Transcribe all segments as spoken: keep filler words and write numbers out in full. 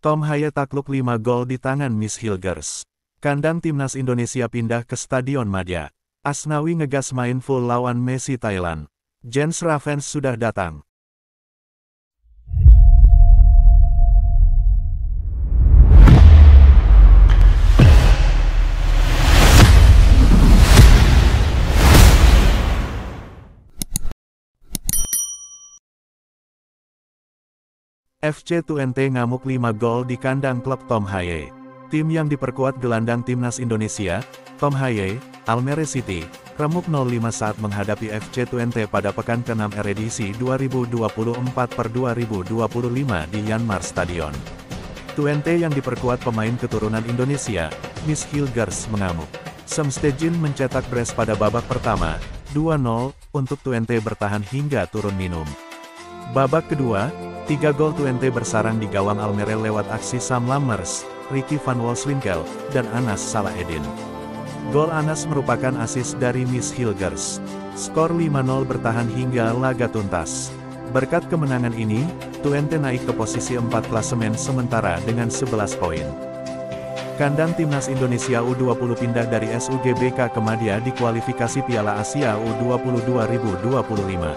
Tom Haye takluk lima gol di tangan Miss Hilgers. Kandang timnas Indonesia pindah ke Stadion Madia. Asnawi ngegas main full lawan Messi Thailand. Jens Ravens sudah datang. F C Twente ngamuk lima gol di kandang klub Tom Haye. Tim yang diperkuat gelandang timnas Indonesia, Tom Haye, Almere City, remuk nol lima saat menghadapi F C Twente pada pekan keenam edisi dua ribu dua puluh empat per dua ribu dua puluh lima di Yanmar Stadion. Twente yang diperkuat pemain keturunan Indonesia, Miss Hilgers mengamuk. Sam Stejin mencetak brace pada babak pertama, dua nol, untuk Twente bertahan hingga turun minum. Babak kedua, tiga gol Twente bersarang di gawang Almere lewat aksi Sam Lammers, Ricky van Wolfswinkel, dan Anas Salaheddin. Gol Anas merupakan assist dari Miss Hilgers. Skor lima nol bertahan hingga laga tuntas. Berkat kemenangan ini, Twente naik ke posisi empat klasemen sementara dengan sebelas poin. Kandang timnas Indonesia U dua puluh pindah dari S U G B K ke Madia di kualifikasi Piala Asia U dua puluh dua ribu dua puluh lima.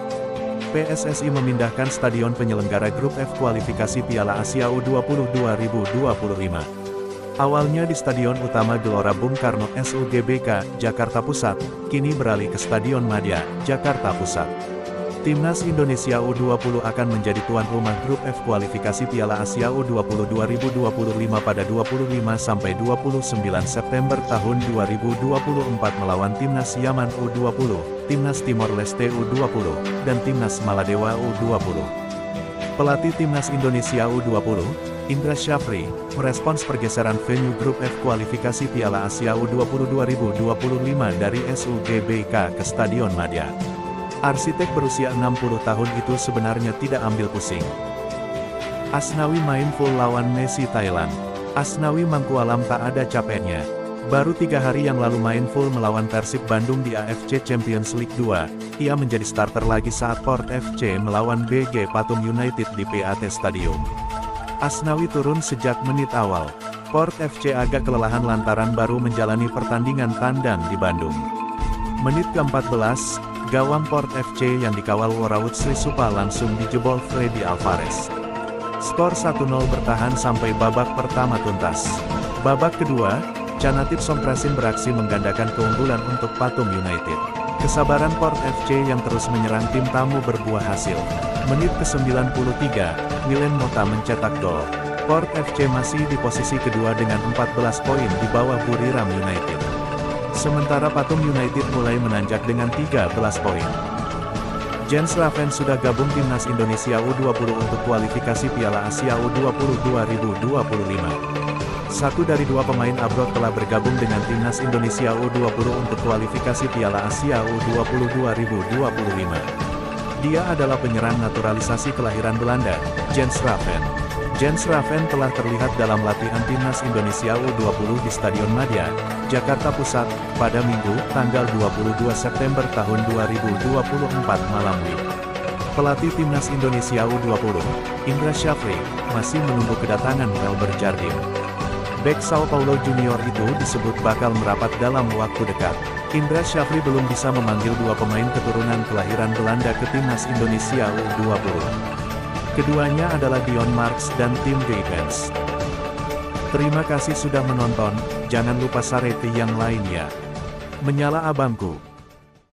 P S S I memindahkan stadion penyelenggara grup F kualifikasi Piala Asia U dua puluh dua ribu dua puluh lima. Awalnya di Stadion Utama Gelora Bung Karno S U G B K, Jakarta Pusat, kini beralih ke Stadion Madia, Jakarta Pusat. Timnas Indonesia U dua puluh akan menjadi tuan rumah grup F kualifikasi Piala Asia U dua puluh dua ribu dua puluh lima pada dua puluh lima sampai dua puluh sembilan September tahun dua ribu dua puluh empat melawan Timnas Yaman U dua puluh, Timnas Timor Leste U dua puluh, dan Timnas Maladewa U dua puluh. Pelatih Timnas Indonesia U dua puluh, Indra Syafri, merespons pergeseran venue grup F kualifikasi Piala Asia U dua puluh dua ribu dua puluh lima dari S U G B K ke Stadion Madia. Arsitek berusia enam puluh tahun itu sebenarnya tidak ambil pusing. Asnawi main full lawan Messi Thailand. Asnawi Mangkualam tak ada capeknya. Baru tiga hari yang lalu main full melawan Persib Bandung di A F C Champions League dua, ia menjadi starter lagi saat Port F C melawan B G Pathum United di P A T Stadium. Asnawi turun sejak menit awal. Port F C agak kelelahan lantaran baru menjalani pertandingan tandang di Bandung. Menit ke empat belas, gawang Port F C yang dikawal Worawood Sri Supa langsung dijebol Freddy Alvarez. Skor satu nol bertahan sampai babak pertama tuntas. Babak kedua, Canatip Sompresin beraksi menggandakan keunggulan untuk Pathum United. Kesabaran Port F C yang terus menyerang tim tamu berbuah hasil. Menit ke sembilan puluh tiga, William Mota mencetak gol. Port F C masih di posisi kedua dengan empat belas poin di bawah Buriram United. Sementara Pathum United mulai menanjak dengan tiga belas poin. Jens Ravens sudah gabung timnas Indonesia U dua puluh untuk kualifikasi Piala Asia U dua puluh dua ribu dua puluh lima. Satu dari dua pemain abroad telah bergabung dengan timnas Indonesia U dua puluh untuk kualifikasi Piala Asia U dua puluh dua ribu dua puluh lima. Dia adalah penyerang naturalisasi kelahiran Belanda, Jens Ravens. Jens Ravens telah terlihat dalam latihan timnas Indonesia U dua puluh di Stadion Madia, Jakarta Pusat, pada Minggu, tanggal dua puluh dua September tahun dua ribu dua puluh empat malam ini. Pelatih timnas Indonesia U dua puluh, Indra Syafri, masih menunggu kedatangan Melber Jardim. Bek Sao Paulo Junior itu disebut bakal merapat dalam waktu dekat. Indra Syafri belum bisa memanggil dua pemain keturunan kelahiran Belanda ke timnas Indonesia U dua puluh. Keduanya adalah Dion Marks dan Tim Geybens. Terima kasih sudah menonton, jangan lupa share yang lainnya. Menyala abangku.